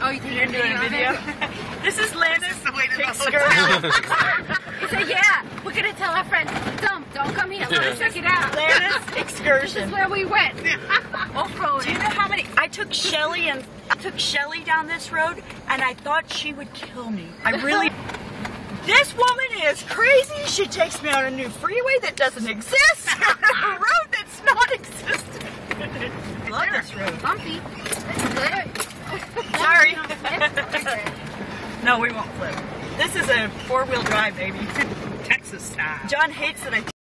Oh, you think you're doing a video? This is Landis excursion. He said, yeah, we're going to tell our friends, don't come here, let's check it out. Landis This excursion. is where we went. Off-road. Do you know how many? I took Shelly down this road, and I thought she would kill me. I really. This woman is crazy. She takes me on a new freeway that doesn't exist, a road that's not existent. Love this road. Bumpy. Sorry. No, we won't flip. This is a 4-wheel drive, baby. Texas style. John hates that I